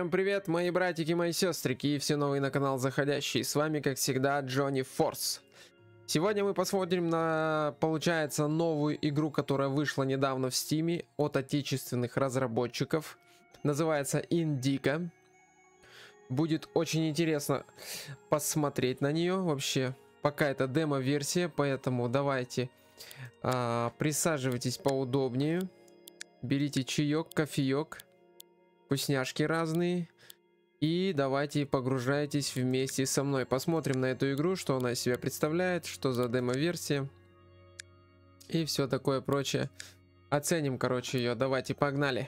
Всем привет, мои братики, мои сестрики и все новые на канал заходящие. С вами, как всегда, Джонни Форс. Сегодня мы посмотрим на, получается, новую игру, которая вышла недавно в Стиме от отечественных разработчиков. Называется Индика. Будет очень интересно посмотреть на нее. Вообще, пока это демо-версия, поэтому давайте присаживайтесь поудобнее. Берите чаек, кофеек. Вкусняшки разные. И давайте погружайтесь вместе со мной. Посмотрим на эту игру, что она из себя представляет, что за демо-версия. И все такое прочее. Оценим, короче, ее. Давайте, погнали.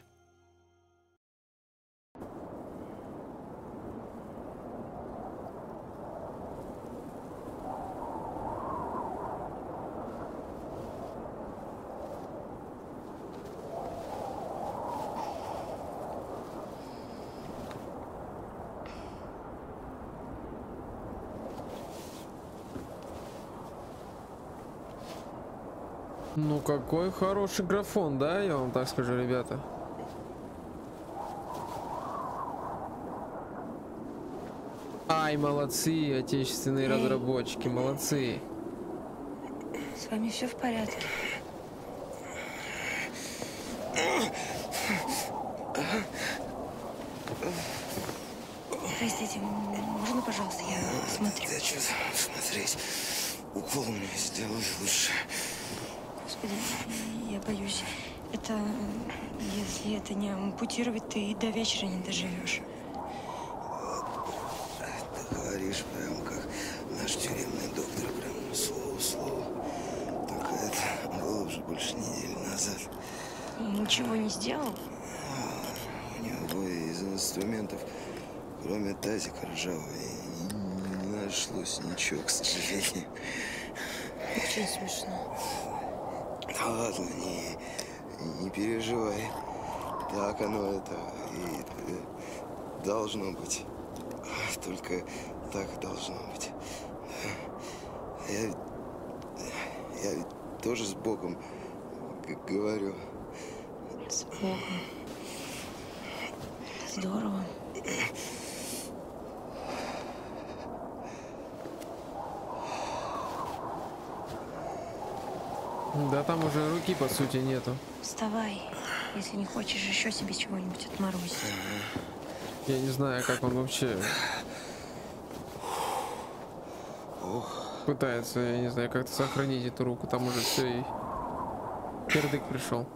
Ну какой хороший графон, да, я вам так скажу, ребята. Ай, молодцы, отечественные разработчики, молодцы. С вами все в порядке? Простите, можно, пожалуйста, я смотрю? Да что смотреть? Укол мне сделали лучше. Господи, я боюсь. Это... Если это не ампутировать, ты и до вечера не доживешь. Ты говоришь прям как наш тюремный доктор, прям слово в слово. Только это было уже больше недели назад. Ничего не сделал? У него из инструментов, кроме тазика ржавого, не нашлось ничего, к сожалению. Очень смешно. Да ладно, не переживай. Так оно это и должно быть. Только так должно быть. Я ведь тоже с Богом говорю. С Богом. Здорово. Да там уже руки по сути нету. Вставай, если не хочешь еще себе чего-нибудь отморозить. Я не знаю, как он вообще пытается, я не знаю, как-то сохранить эту руку. Там уже все и кирдык пришел.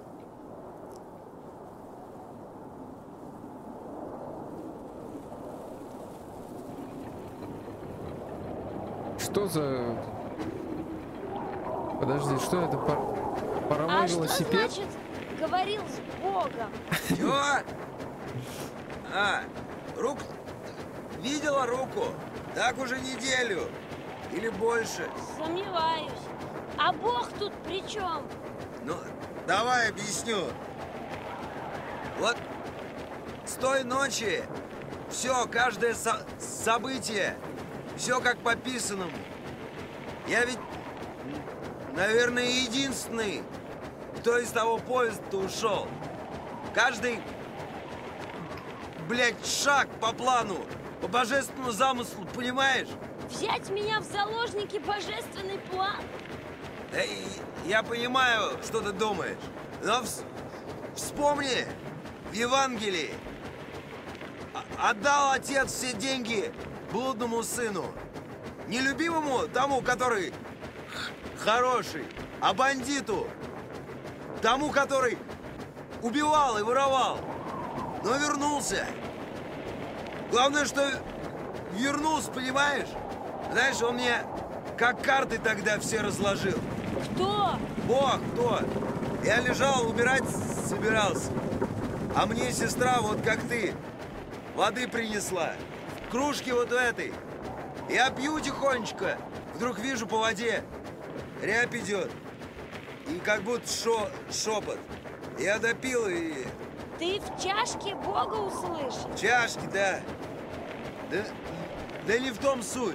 Что за... Подожди, что это? Паровой велосипед? Что значит говорил с Богом? Чё? Руку... Видела руку? Так уже неделю. Или больше. Сомневаюсь. А Бог тут при чем? Ну, давай объясню. Вот с той ночи все, каждое событие, все как по писанному. Я ведь, наверное, единственный, кто из того поезда ушел. Каждый, блядь, шаг по плану, по божественному замыслу, понимаешь? Взять меня в заложники божественный план? Да я понимаю, что ты думаешь, но вспомни, в Евангелии отдал отец все деньги блудному сыну. Не любимому тому, который хороший, а бандиту, тому, который убивал и воровал, но вернулся. Главное, что вернулся, понимаешь? Знаешь, он мне как карты тогда все разложил. Кто? Бог, кто? Я лежал, убирать собирался. А мне сестра, вот как ты, воды принесла. В кружке вот в этой. Я пью тихонечко. Вдруг вижу по воде. Рябь идет. И как будто шепот. Я допил и... Ты в чашке Бога услышал? Чашки, да. Да не в том суть.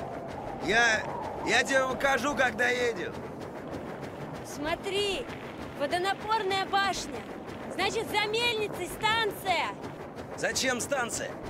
Я тебе покажу, когда едем. Смотри, водонапорная башня. Значит, за мельницей станция. Зачем станция?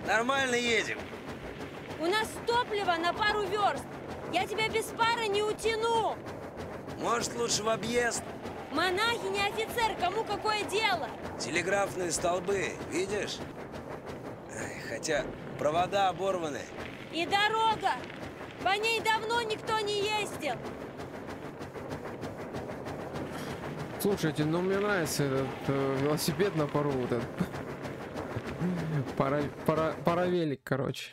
Нормально едем. У нас топлива на пару верст. Я тебя без пара не утяну. Может, лучше в объезд? Монахи не офицер, кому какое дело? Телеграфные столбы, видишь? Ай, хотя провода оборваны. И дорога. По ней давно никто не ездил. Слушайте, ну мне нравится этот велосипед на пару, вот этот. Паравелик, короче.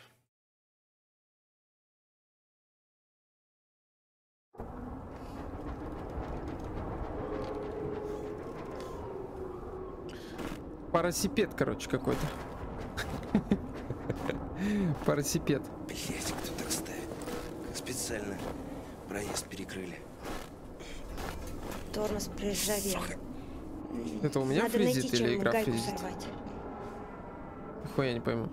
Парасипед, короче, какой-то. Парасипед. Блять, кто так ставит? Как специально проезд перекрыли. Тормоз приржавел. Это у меня Надо фризит найти, или чем игра гайку фризит? сорвать. Хуя не пойму.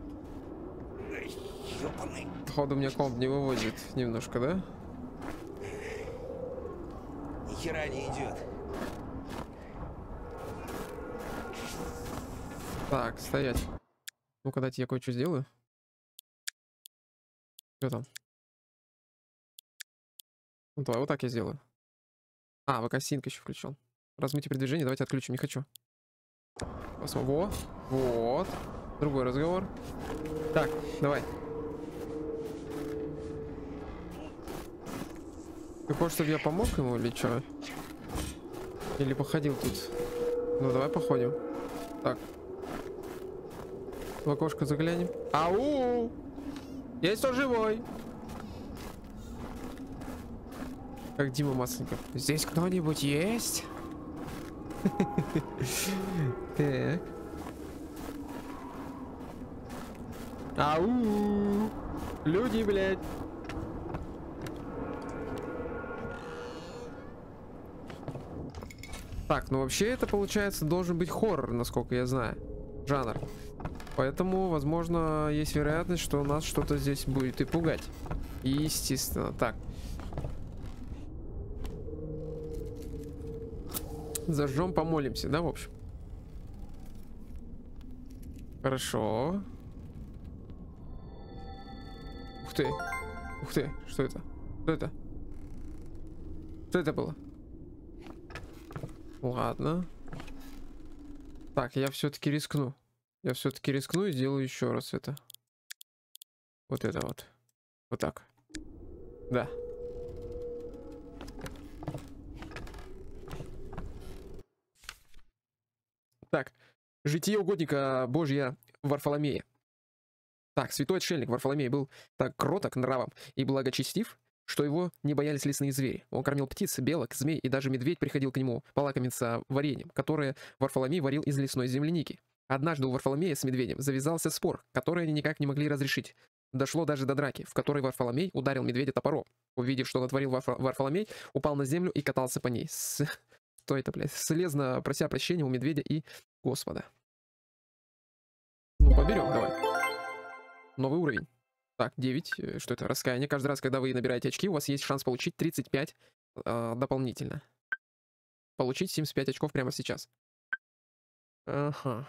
Ёбаный. Походу у меня комп не вывозит немножко, да? Ни хера не идет. Так, стоять. Ну-ка, дайте я кое-что сделаю. Что там? Ну, давай вот так я сделаю. А, ВК-синк еще включен. Размытие при движении, давайте отключим, не хочу. Посмотрим. Во, вот. Другой разговор. Так, давай. Ты хочешь, чтобы я помог ему или что? Или походил тут? Ну, давай походим. Так. В окошко заглянем. Ау! Есть кто живой? Как Дима Масленников. Здесь кто-нибудь есть? Так. Ау! Люди, блядь. Так, ну вообще это получается должен быть хоррор, насколько я знаю. Жанр. Поэтому, возможно, есть вероятность, что нас что-то здесь будет и пугать. Естественно. Так. Зажжем, помолимся, да, в общем? Хорошо. Ух ты. Ух ты. Что это? Что это? Что это было? Ладно. Так, я все-таки рискну. Я все-таки рискну и сделаю еще раз это. Вот это вот. Вот так. Да. Так. Житие угодника Божья Варфоломея. Так, святой отшельник Варфоломей был так кроток нравом и благочестив, что его не боялись лесные звери. Он кормил птиц, белок, змей, и даже медведь приходил к нему полакомиться вареньем, которое Варфоломей варил из лесной земляники. Однажды у Варфоломея с медведем завязался спор, который они никак не могли разрешить. Дошло даже до драки, в которой Варфоломей ударил медведя топором. Увидев, что натворил Варфоломей, упал на землю и катался по ней. Что это, блядь? Слезно прося прощения у медведя и Господа. Ну, поберем, давай. Новый уровень. Так, 9. Что это? Раскаяние. Каждый раз, когда вы набираете очки, у вас есть шанс получить 35 дополнительно. Получить 75 очков прямо сейчас. Ага.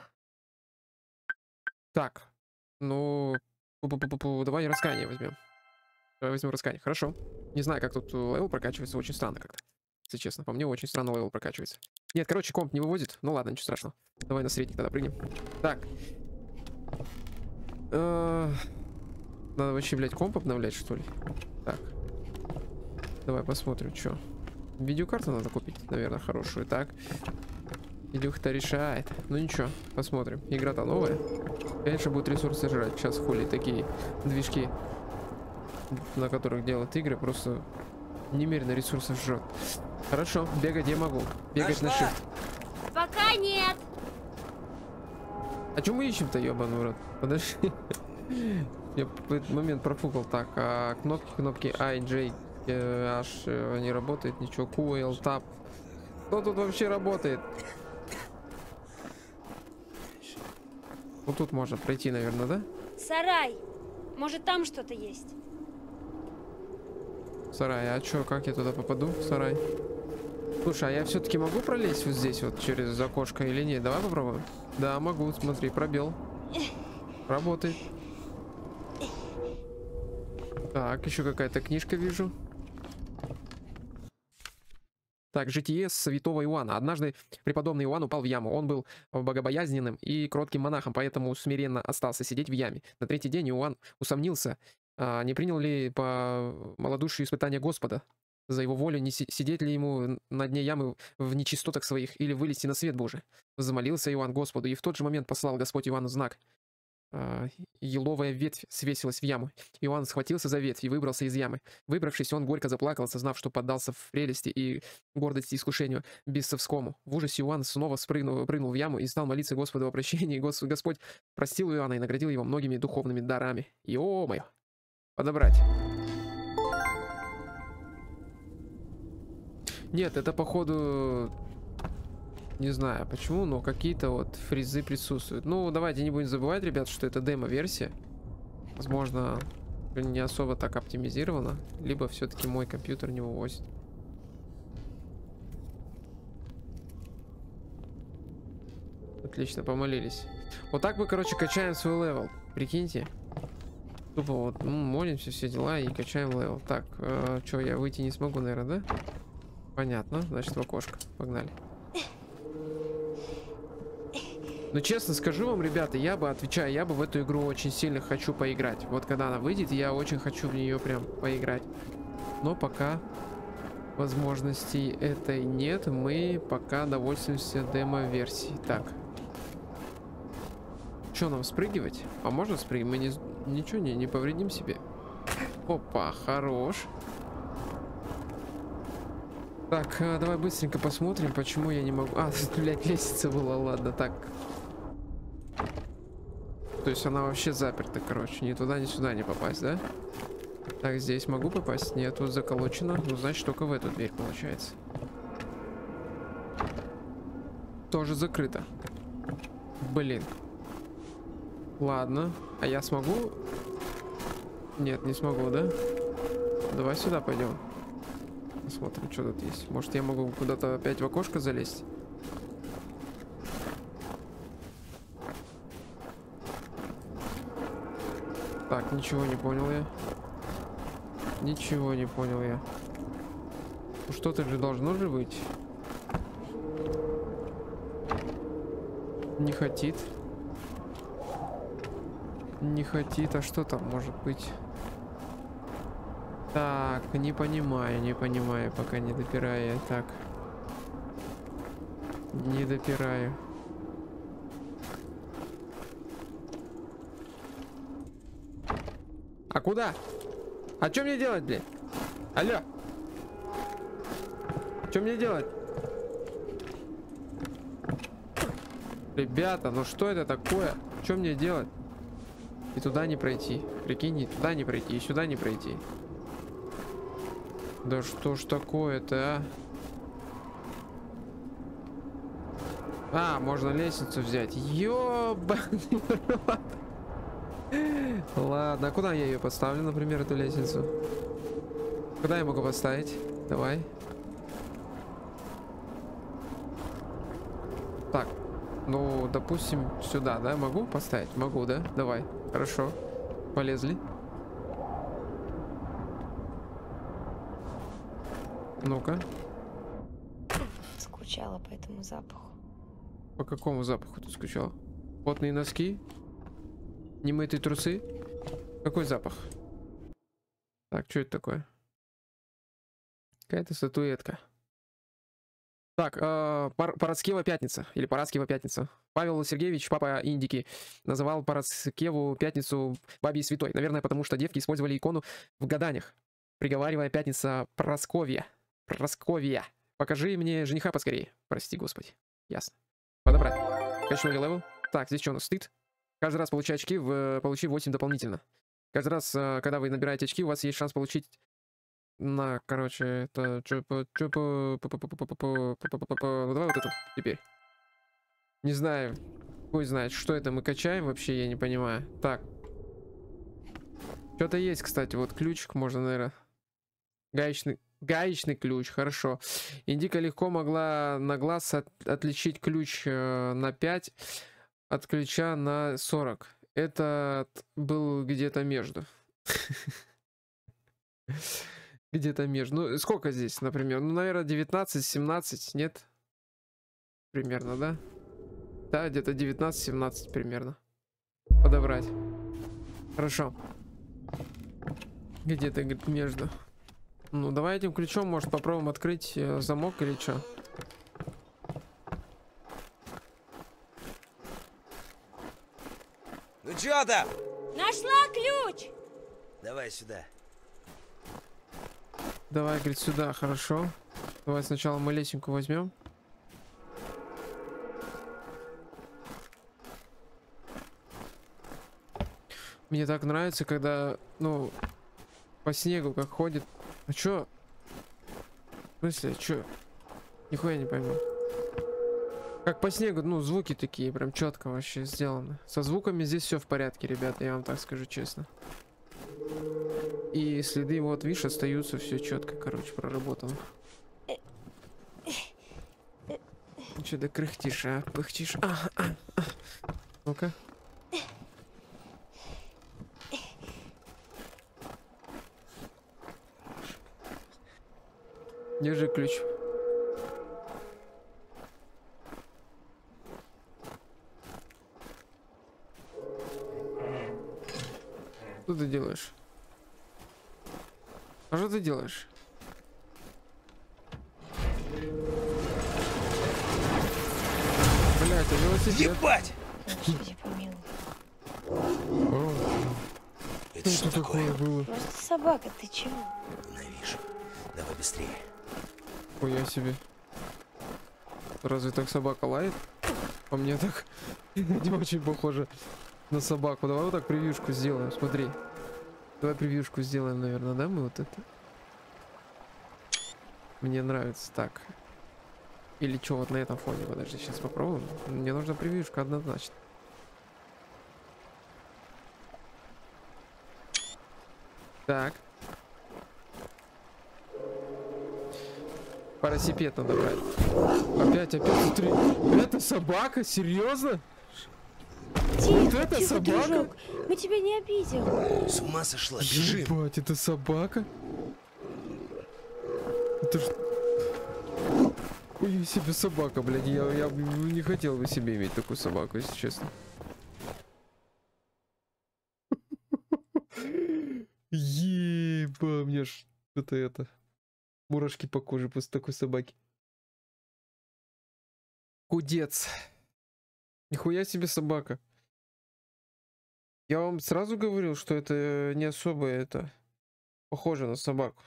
Так. Ну, давай раскаяние возьмем. Давай возьмем раскаяние. Хорошо. Не знаю, как тут левел прокачивается. Очень странно как-то. Если честно, по мне очень странно левел прокачивается. Нет, короче, комп не выводит. Ну ладно, ничего страшного. Давай на средний тогда прыгнем. Так. Надо вообще, блядь, комп обновлять, что ли? Так. Давай посмотрим, что. Видеокарту надо купить, наверное, хорошую. Так. Илюха-то решает. Ну ничего, посмотрим. Игра-то новая. Конечно, будет ресурсы жрать. Сейчас хули такие движки, на которых делают игры, просто немерено ресурсов жрет. Хорошо, бегать я могу. Бегать на shift. Пока нет. А что мы ищем-то, ебаный рот? Подожди. Я в этот момент профукал. Так, а кнопки I, J, H не работает, ничего. Q, L, Tab. Что тут вообще работает? Вот тут можно пройти, наверное, да? Сарай. Может, там что-то есть? Сарай, а чё, как я туда попаду? Сарай. Слушай, а я все-таки могу пролезть вот здесь вот через окошко или нет? Давай попробуем. Да, могу, смотри, пробел. Работает. Так, еще какая-то книжка вижу. Так, житие святого Иоанна. Однажды преподобный Иоанн упал в яму. Он был богобоязненным и кротким монахом, поэтому смиренно остался сидеть в яме. На третий день Иоанн усомнился, не принял ли по малодушию испытания Господа за его волю, не сидеть ли ему на дне ямы в нечистотах своих или вылезти на свет Божий. Замолился Иоанн Господу, и в тот же момент послал Господь Иоанну знак. Еловая ветвь свесилась в яму. Иоанн схватился за ветвь и выбрался из ямы. Выбравшись, он горько заплакал, осознав, что поддался в прелести и гордости искушению бесовскому. В ужасе Иоанн снова прыгнул в яму и стал молиться Господу о прощении. Господь простил Иоанна и наградил его многими духовными дарами. Ё-моё! Подобрать. Нет, это походу... Не знаю почему, но какие-то вот фризы присутствуют. Ну, давайте не будем забывать, ребят, что это демо-версия. Возможно, не особо так оптимизировано. Либо все-таки мой компьютер не вывозит. Отлично, помолились. Вот так мы, короче, качаем свой левел. Прикиньте. Тупо вот молимся, все дела и качаем левел. Так, что, я выйти не смогу, наверное, да? Понятно, значит в окошко. Погнали. Но честно скажу вам, ребята, я бы в эту игру очень сильно хочу поиграть. Вот когда она выйдет, я очень хочу в нее прям поиграть. Но пока возможностей этой нет. Мы пока довольствуемся демо-версией. Так. Что нам спрыгивать? А можно спрыгивать? Мы ничего не повредим себе. Опа, хорош. Так, давай быстренько посмотрим, почему я не могу... А, блядь, лестница была, ладно, так. То есть она вообще заперта, короче. Ни туда, ни сюда не попасть, да? Так, здесь могу попасть? Нет, тут заколочено. Ну, значит, только в эту дверь, получается. Тоже закрыто. Блин. Ладно. А я смогу? Нет, не смогу, да? Давай сюда пойдем. Посмотрим, что тут есть. Может, я могу куда-то опять в окошко залезть? Так, ничего не понял я. Ничего не понял я. Ну, что-то же должно же быть. Не хотит. Не хотит. А что там может быть? Так, не понимаю, пока не допираю. Так. Не допираю. А куда? А что мне делать, блин? Алло. Что мне делать? Ребята, ну что это такое? Что мне делать? И туда не пройти. Прикинь, и туда не пройти, и сюда не пройти. Да что ж такое-то, а? А, можно лестницу взять. Ёбаный рот. Ладно, а куда я ее поставлю, например, эту лестницу? Куда я могу поставить? Давай. Так, ну, допустим, сюда, да? Могу поставить? Могу, да? Давай, хорошо. Полезли. Ну-ка. Скучала по этому запаху. По какому запаху ты скучал? Потные носки? Немытые трусы? Какой запах? Так, что это такое? Какая-то статуэтка. Так, Параскева пятница. Или Параскева пятница. Павел Сергеевич, папа Индики, называл Параскеву пятницу бабьей святой. Наверное, потому что девки использовали икону в гаданиях, приговаривая пятница Прасковья. Прасковья. Покажи мне жениха поскорее. Прости, Господи. Ясно. Подобрать. Качнули левел. Так, здесь что у нас? Стыд. Каждый раз получая очки, получи 8 дополнительно. Каждый раз, когда вы набираете очки, у вас есть шанс получить... На, короче, это... Ну, давай вот эту теперь. Не знаю. Хуй знает, что это мы качаем вообще, я не понимаю. Так. Что-то есть, кстати. Вот ключик можно, наверное. Гаечный ключ, хорошо. Индика легко могла на глаз отличить ключ на 5 от ключа на 40. Этот был где-то между. Где-то между. Ну, сколько здесь, например? Ну, наверное, 19-17, нет? Примерно, да? Да, где-то 19-17 примерно. Подобрать. Хорошо. Где-то между. Ну, давай этим ключом, может, попробуем открыть замок или что? Ну чё там? Нашла ключ! Давай сюда. Давай, говорит, сюда, хорошо. Давай сначала мы лесенку возьмем. Мне так нравится, когда, ну, по снегу как ходит. А чё? В смысле, чё? Нихуя не пойму. Как по снегу, ну, звуки такие, прям четко вообще сделаны. Со звуками здесь все в порядке, ребята, я вам так скажу честно. И следы, вот, видишь, остаются, все четко, короче, проработано. Ну что ты кряхтишь, а? Пыхтишь? Ну-ка. Держи ключ. Что ты делаешь? А что ты делаешь? Блять, это велосипед. Ебать! Господи, помилуй. Это что такое? было? Просто собака, ты чего? Ненавижу. Давай быстрее. Хуя себе. Разве так собака лает? По мне так не очень похоже на собаку. Давай вот так превьюшку сделаем, смотри. Давай превьюшку сделаем, наверное, да, мы вот это? Мне нравится так. Или что, вот на этом фоне? Подожди, сейчас попробуем. Мне нужна превьюшка однозначно. Так. Парасипед надо брать. Опять, смотри. Это собака? Серьезно? Тихо, Вот это тихо, собака? дружок. Мы тебя не обидим. С ума сошла, бежим. Ебать, это собака? Это ж... Ой, себе собака, блядь. Я не хотел бы себе иметь такую собаку, если честно. Еба, мне ж это мурашки по коже после такой собаки. Кудец. Нихуя себе собака. Я вам сразу говорил, что это не особо это похоже на собаку.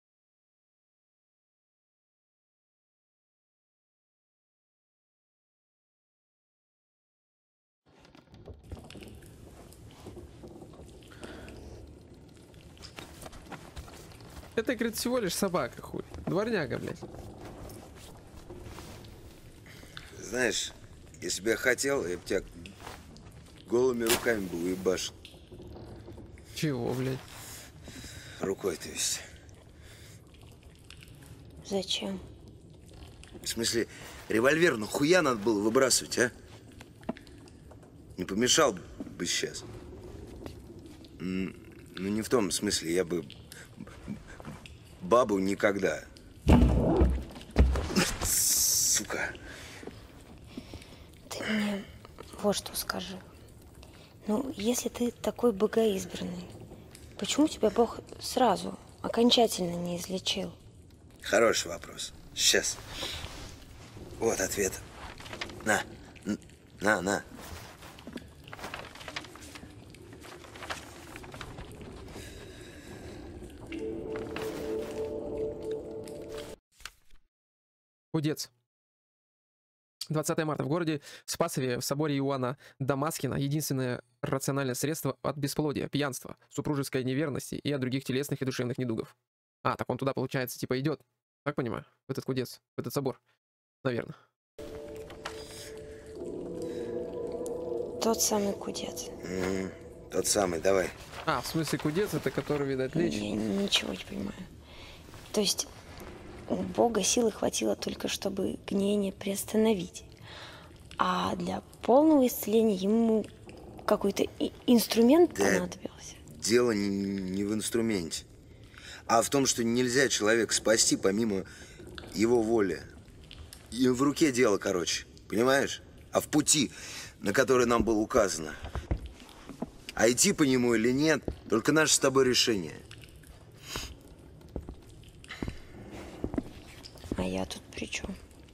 Это, говорит, всего лишь собака, хуй. Дворняга, блядь. Знаешь, если бы я хотел, я бы тебя голыми руками бы уебашил. Чего, блядь? Рукой, то есть. Зачем? В смысле, револьвер нахуя надо было выбрасывать, а? Не помешал бы сейчас. Ну, не в том смысле, я бы бабу никогда. Сука. Ты мне вот что скажи. Ну, если ты такой богоизбранный, почему тебя Бог сразу, окончательно не излечил? Хороший вопрос. Сейчас. Вот ответ. На. На. Кудец. 20 марта в городе Спасове в соборе Иоанна Дамаскина единственное рациональное средство от бесплодия, пьянства, супружеской неверности и от других телесных и душевных недугов. А, так он туда, получается, типа идет. Так понимаю? В этот кудец, в этот собор. Наверное. Тот самый кудец. Тот самый, давай. А, в смысле кудец, это который, видать, лечь? Я ничего не понимаю. То есть у Бога силы хватило только, чтобы гниение приостановить. А для полного исцеления ему какой-то инструмент Да. понадобился? Дело не в инструменте, а в том, что нельзя человека спасти помимо его воли. И в руке дело, короче, понимаешь? А в пути, на который нам было указано. А идти по нему или нет, только наше с тобой решение. А я тут при чем?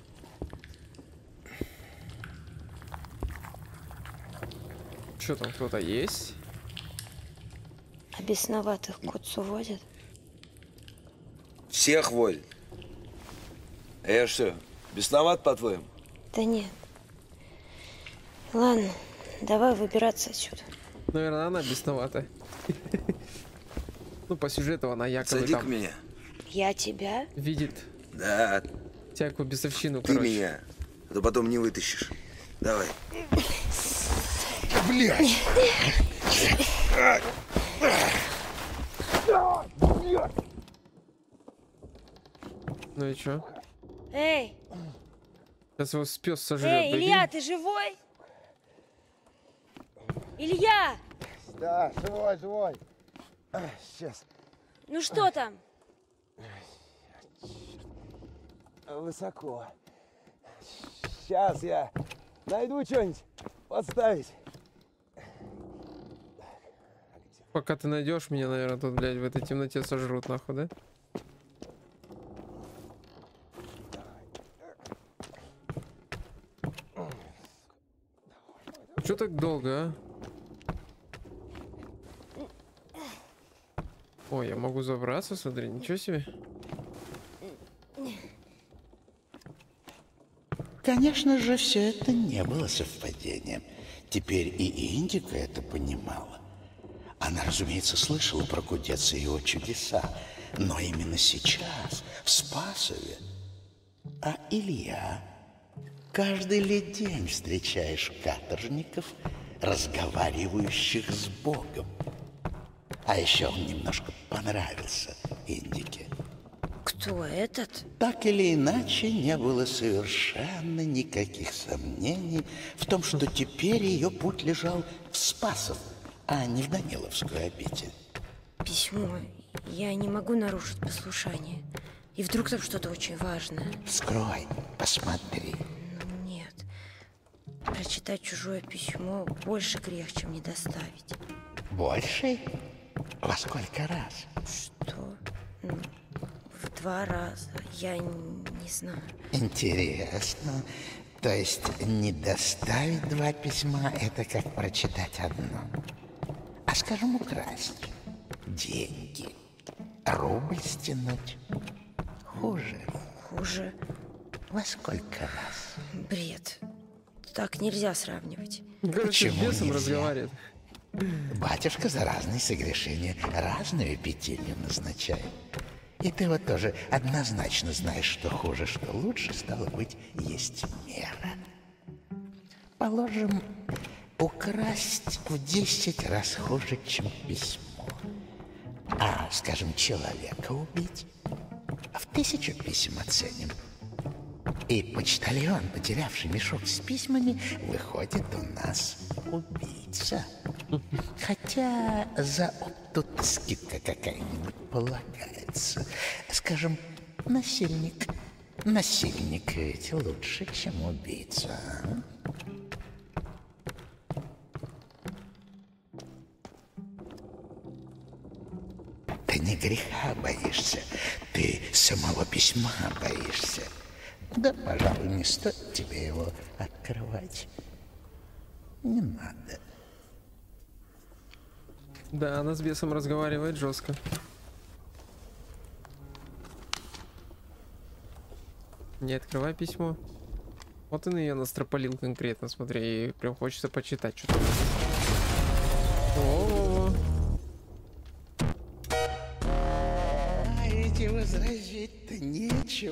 Что там, кто-то есть? А бесноватых к отцу водят? Всех водят. А я что, бесноват, по-твоему? Да нет. Ладно, давай выбираться отсюда. Наверное, она бесновата. Ну, по сюжету она якобы Сади к там меня. Я тебя? видит Да, всякую бесовщину, ты короче. меня. А то потом не вытащишь. Давай. Блядь! Ну и чё? Эй, Сейчас его пес сожрет. эй, Илья, ты живой? Илья, Да, живой. Сейчас. ну что там? Высоко. Сейчас я найду что-нибудь подставить. Пока ты найдешь меня, наверное, тут, блядь, в этой темноте сожрут, нахуй, да? Чё так долго, а? Ой, я могу забраться, смотри, ничего себе. Конечно же, все это не было совпадением. Теперь и Индика это понимала. Она, разумеется, слышала про Кудеца и его чудеса, но именно сейчас, в Спасове. А Илья, каждый ли день встречаешь каторжников, разговаривающих с Богом. А еще он немножко понравился Индике. Кто этот? Так или иначе, не было совершенно никаких сомнений в том, что теперь ее путь лежал в Спасов, а не в Даниловскую обитель. Письмо. Я не могу нарушить послушание. И вдруг там что-то очень важное. Вскрой, посмотри. Нет. Прочитать чужое письмо больше грех, чем не доставить. Больше? Во сколько раз? Что? Ну, в 2 раза. Я не знаю. Интересно. То есть не доставить 2 письма — это как прочитать одно. А скажем, украсть деньги, рубль стянуть. Хуже. Хуже. Во сколько раз? Бред. Так нельзя сравнивать. Короче, с Почему бесом нельзя? разговаривает. Батюшка за разные согрешения разную петелью назначает. И ты вот тоже однозначно знаешь, что хуже, что лучше, стало быть, есть мера. Положим, украсть в 10 раз хуже, чем письмо. А, скажем, человека убить в 1000 писем оценим. И почтальон, потерявший мешок с письмами, выходит у нас убийца. Хотя за тут скидка какая-нибудь полагается. Скажем, насильник. Насильник ведь лучше, чем убийца. Ты не греха боишься, ты самого письма боишься. Да, пожалуй, не стоит тебе его открывать. Не надо. Да, она с бесом разговаривает жестко. Не открывай письмо. Вот он ее настропалил конкретно, смотри, и прям хочется почитать что-то. О-о-о. А эти возразить-то нечем.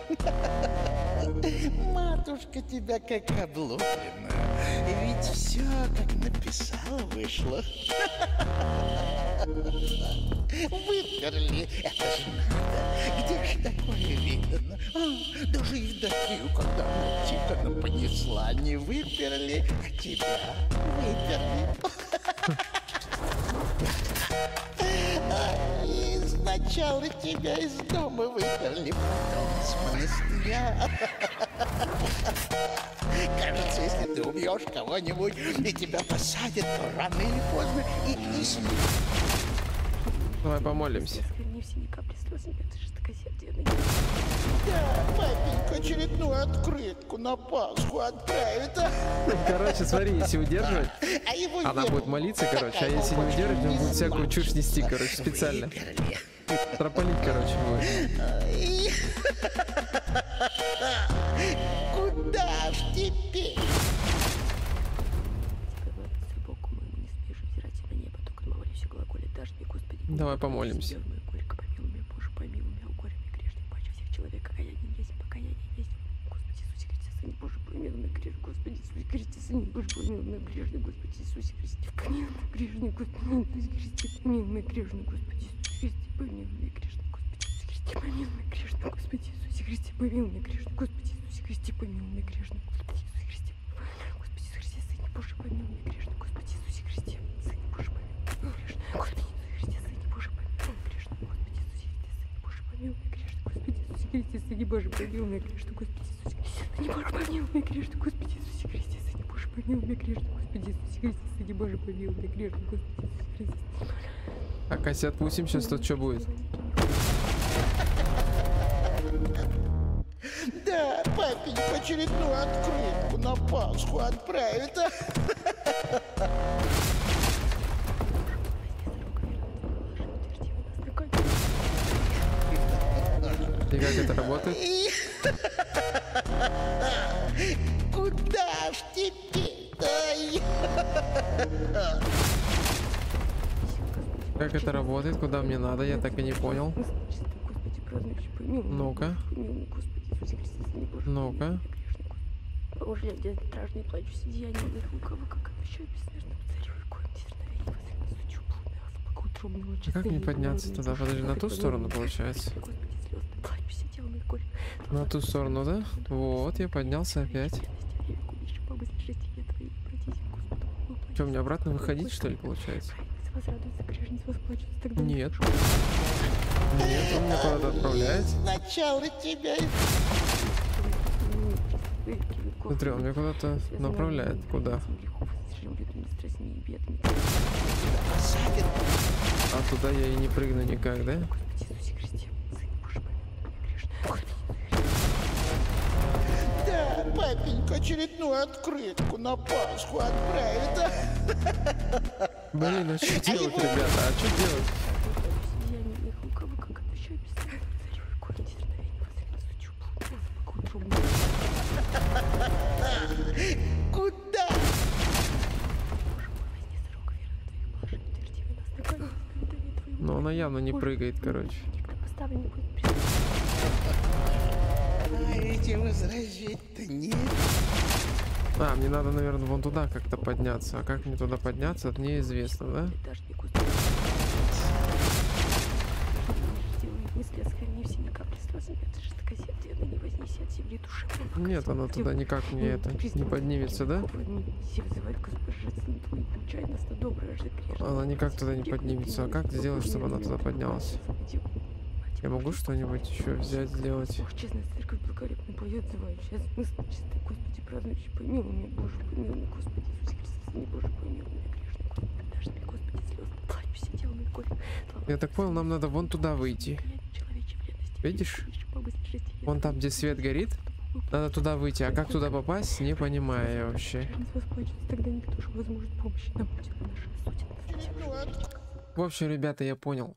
Матушка тебя как облуплена. Ведь все, как написала, вышло. Выперли, это же надо. Где ж такое видно? Даже Евдокию, когда она Тихона понесла, не выперли, а тебя выперли. И сначала тебя из дома выперли, потом с монастыря. Кажется, если ты убьешь кого-нибудь и тебя посадят, то рано или поздно и с ним. Давай помолимся. Да, папенька очередную открытку на Пасху отправит. Короче, смотри, если удерживать, А его она веру будет молиться, короче, а такая если не больше удерживать, он не будет всякую смажет. чушь нести, короче, специально. Выперли. Трополить, короче, будет. Ай. Куда ж теперь? Давай помолимся. Боже, помилуй меня, грешно, Господи Иисусе Христе. Боже, помилуй меня, грешно, Господи Иисусе Христе. Боже, помилуй меня, грешно, Господи Иисусе Христе. Боже, помилуй меня, грешно, Господи Иисусе Христе. Так, если отпустим, сейчас тут что будет? Да, папенька очередную открытку на Пасху отправит. И как это работает? Куда ж теперь? Ай. Как это работает? Куда мне надо? Я так и не понял. Ну-ка. Ну-ка. Боже, я страшный плачу, сидеяние их лукаво, как обещаю бессмертному царю, в коем дерзновении возрину сучу блудную, а благоутробного А как мне подняться туда? Подожди, на ту сторону получается? На ту сторону, да? Вот, я поднялся опять. Что, мне обратно выходить, что ли, получается? Нет. Нет, он меня куда-то отправляет. Сначала тебя Смотри, он меня куда-то направляет. Куда? посадят. А туда я и не прыгну никак, да? Да, папенька очередную открытку на Пасху отправит. Блин, а что делать, ребята? А что делать? Куда? Но она явно не прыгает, короче. А ведь и возразить-то нет. А, мне надо, наверное, вон туда как-то подняться. А как мне туда подняться, это неизвестно, да? Нет, она туда никак мне это не поднимется, да? Она никак туда не поднимется. А как сделать, чтобы она туда поднялась? Я могу что-нибудь еще взять, сделать? Честная церковь благолепно поет, отзывающая смысл чистой, Господи, празднующий, помилуй меня, Боже, помилуй меня, Господи, Иисусе Христе, не Боже, помилуй меня, грешный, Господи, дашь мне, Господи, слезы, плачь, все дело на горе. Я так понял, нам надо вон туда выйти. Видишь? Вон там, где свет горит, надо туда выйти. А как туда попасть, не понимаю я вообще. Тогда никто же возможет помощи нам будет наша суть. В общем, ребята, я понял.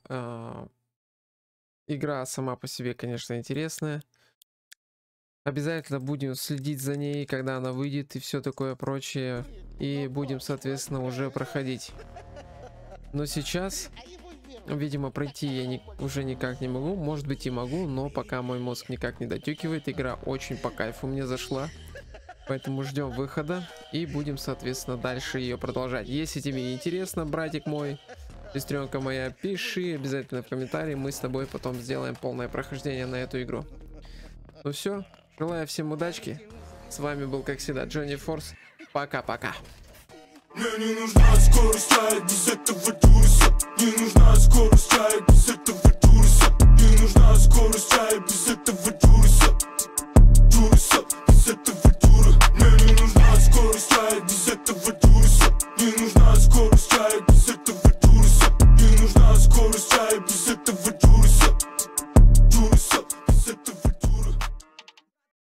Игра сама по себе, конечно, интересная. Обязательно будем следить за ней, когда она выйдет и все такое прочее. И будем, соответственно, уже проходить. Но сейчас, видимо, пройти я уже никак не могу. Может быть и могу, но пока мой мозг никак не дотюкивает. Игра очень по кайфу мне зашла. Поэтому ждем выхода и будем, соответственно, дальше ее продолжать. Если тебе интересно, братик мой, Сестренка моя, пиши обязательно в комментарии, мы с тобой потом сделаем полное прохождение на эту игру. Ну все, желаю всем удачки. С вами был, как всегда, Джонни Форс. Пока-пока. Мне не нужна скорость, я без этого туриса. Не нужна скорость, я без этого туриса. Не нужна скорость, я без этого туриса. Туриса, без этого тура. Мне не нужна скорость, я без этого туриса. Не нужна скорость, я